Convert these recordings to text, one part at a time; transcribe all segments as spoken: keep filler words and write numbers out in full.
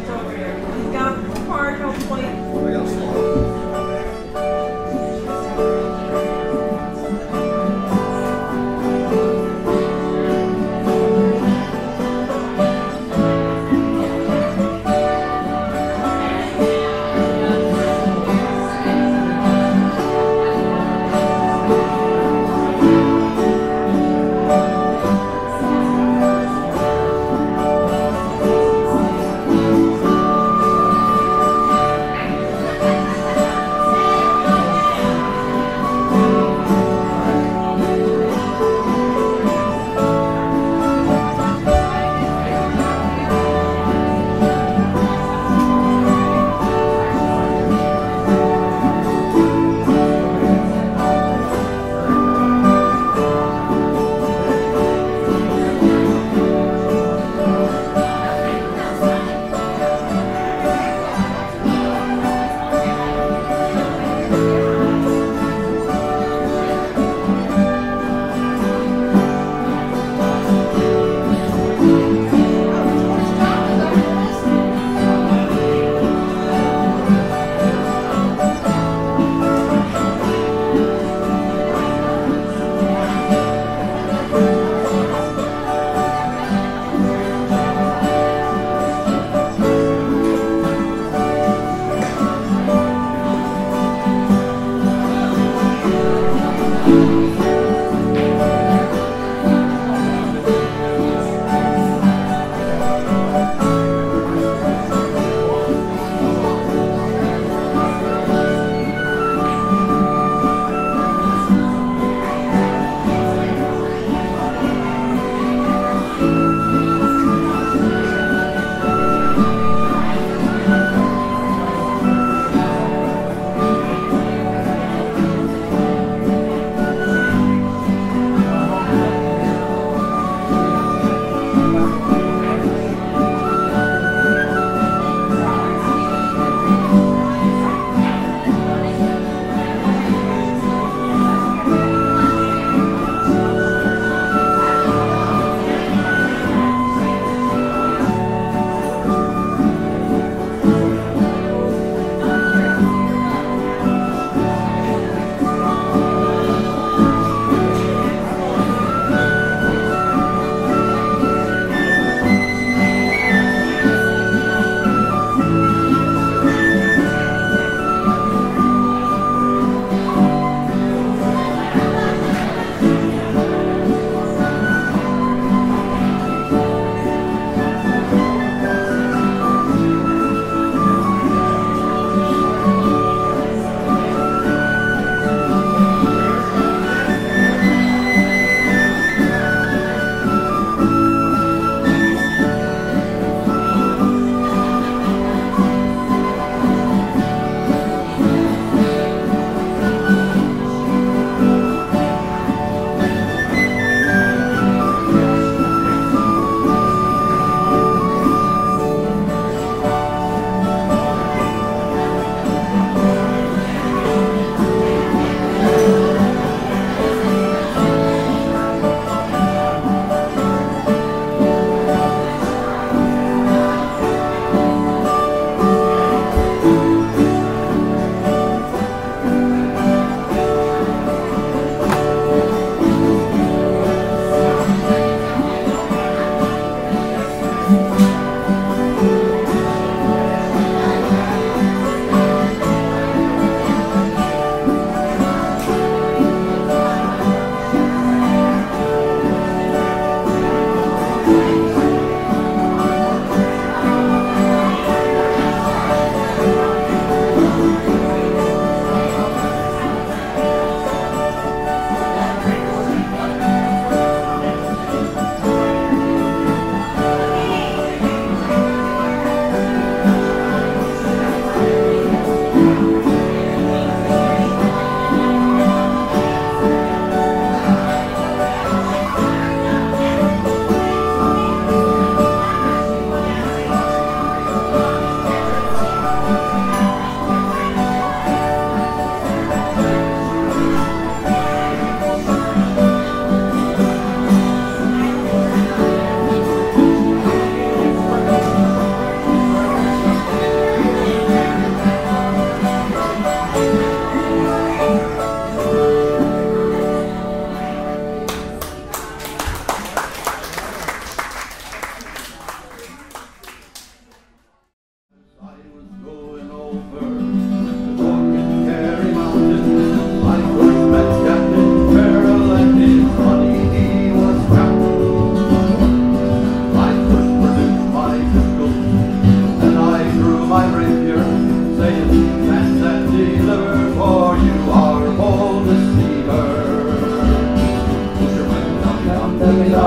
He's got a card, hopefully. I got a slot. Thank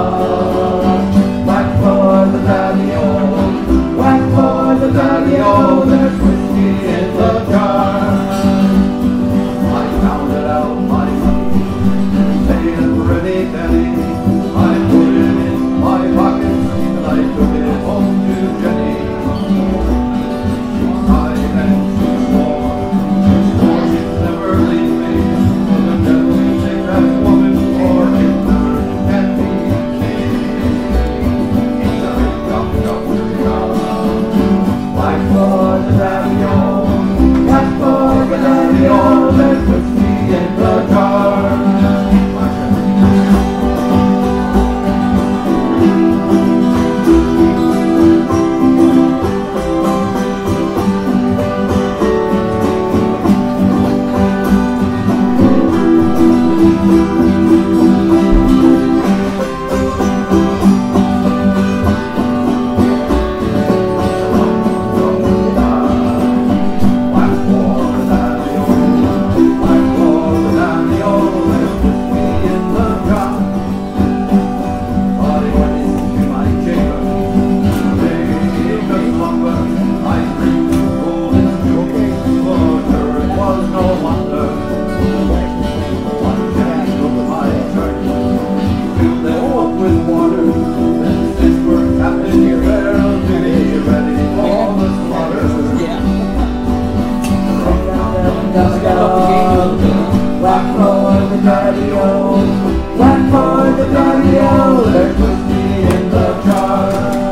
Whack for the daddy-o, whack for the daddy-o, there's whiskey in the jar. I counted out my money, paid a pretty penny. I put it in my pocket and I took it home to Jenny. She's high and she's warm, she's warm, she'll never leave me. The devil take that woman for it never can be me. Whack for the daddy-o, whack for the daddy-o, there's whiskey in the jar. Whack for the daddy-o, whack for the daddy-o, there's whiskey in the jar.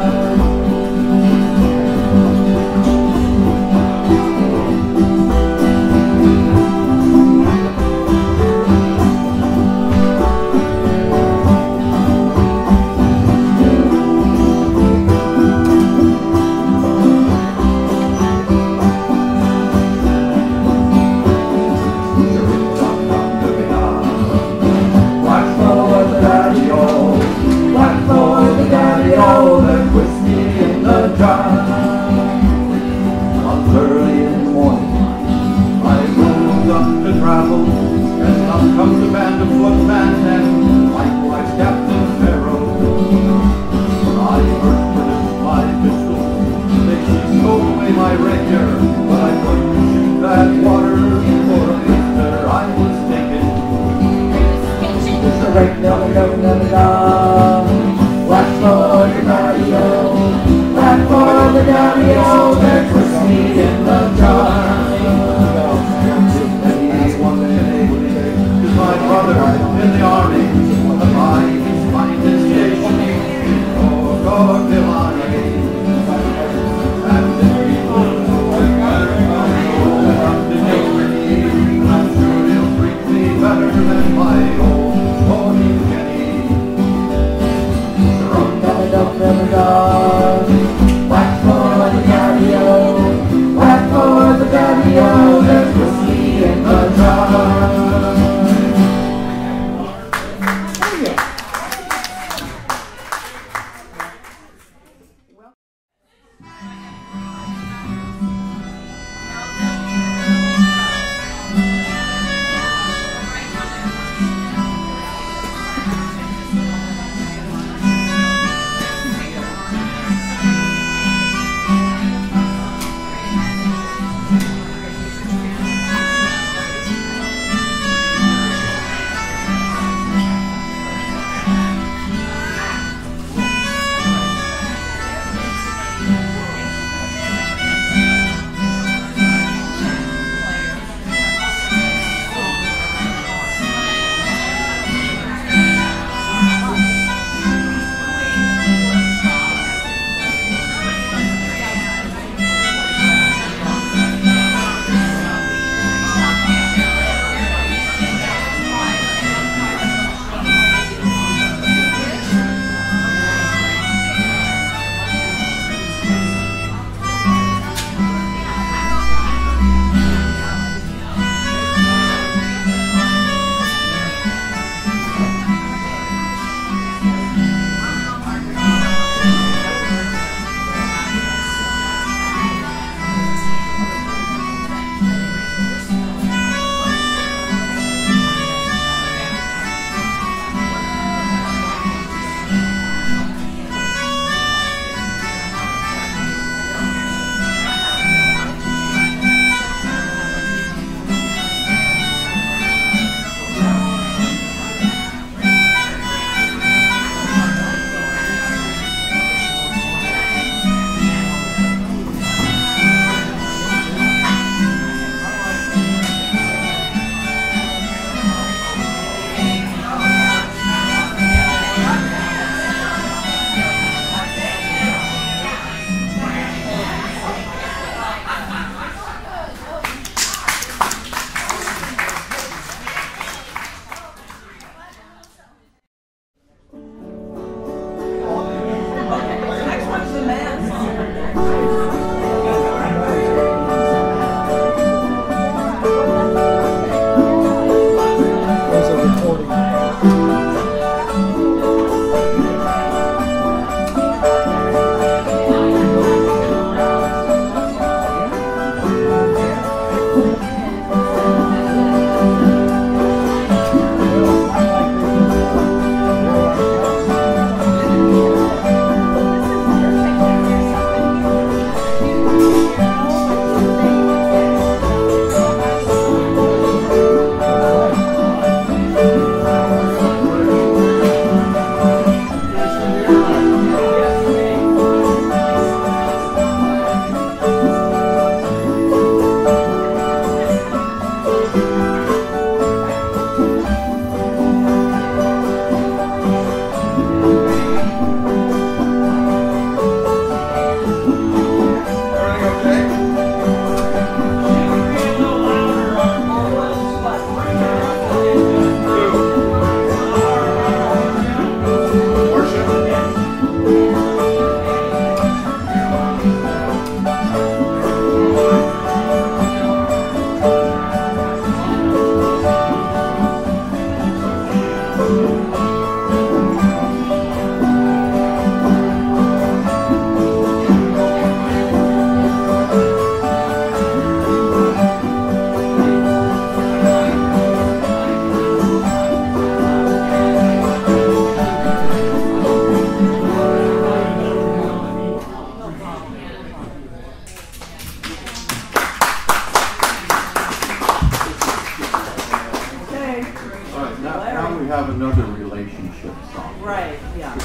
Comes a band of footmen and likewise Captain Pharaoh. I first produced my pistol, they stole away my rapier, but I couldn't shoot that water for a Easter I was taken. It's a right down, down, down, down. Whack for the daddy-o, whack for the daddy-o, there's whiskey in the jar. My brother in the army, the mighty's finest station, oh, God, Milani. And the people who are better than Germany, I'm sure he'll treat me better than my old pony Jenny. Drum, dum, dum, dum, dum. Whack for the daddy-o, whack for the daddy-o, there's whiskey in the jar.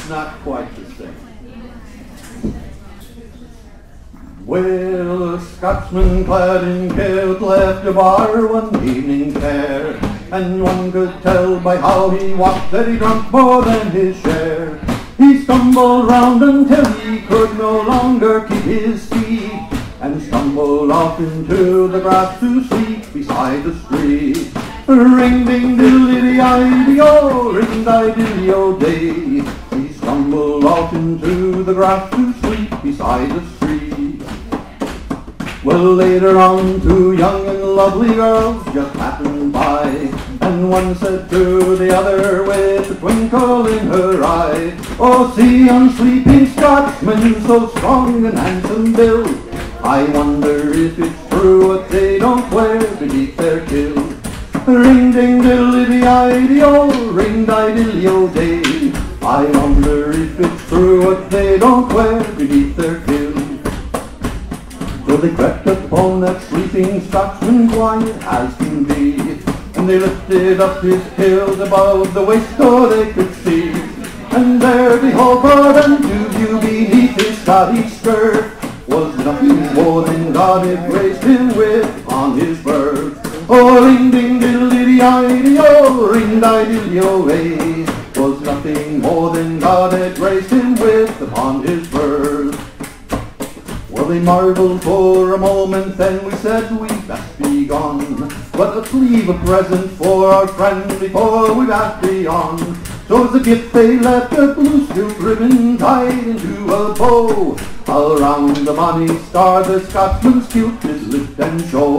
it's not quite the same. Well, a Scotsman clad in kilt left a bar one evening fair, and one could tell by how he walked that he drunk more than his share. He stumbled round until he could no longer keep his feet, and stumbled off into the grass to sleep beside the street. Ring-ding-diddly-dee-I-dee-o, ring-di-diddly-o-day. He stumbled off into the grass to sleep beside the street. Well, later on, two young and lovely girls just happened by, and one said to the other with a twinkle in her eye, "Oh, see yon sleeping Scotsman, so strong and handsome built, I wonder if it's true what they don't wear beneath their kilt." Ring-ding-diddly-dee-I-dee-o, ring-di-diddly-o-day. I wonder if it's true what they don't wear beneath their kilt. So they crept upon that sleeping Scotsman quiet as can be, and they lifted up his kilt above the waist so they could see. And there, behold, but unto view beneath his Scottish skirt was nothing more than God had graced him with on his birth. Oh, ring-ding-diddly-dee-I-dee-o, ring-di-diddly-o-ay, was nothing more than God had graced him with upon his birth. Well, they marveled for a moment, then we said we'd best be gone, but let's leave a present for our friend before we back beyond. So as a gift they left a blue silk ribbon tied into a bow. Around the bonny star the Scotsman's kilt did lift and show.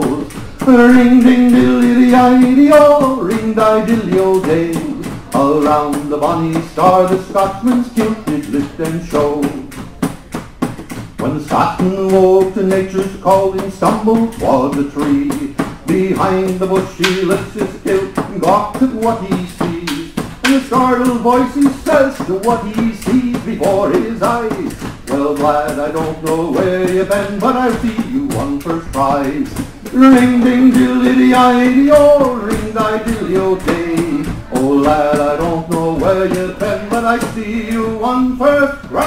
Ring-ding-diddly-dee-I-dee-o, ring-di-diddly-o-day. Around the bonny star the Scotsman's kilt did lift and show. When the Scotsman woke to nature's call, he stumbled toward the tree. Behind the bush he lifts his kilt and gawks at what he sees. In a startled voice he says to what he sees before his eyes, "Well, lad, I don't know where you've been, but I see you won first prize." Ring-ding-diddly-dee-I-dee-o, ring-di-diddly-o-day. Oh, lad, I don't know where you've been, but I see you won first prize.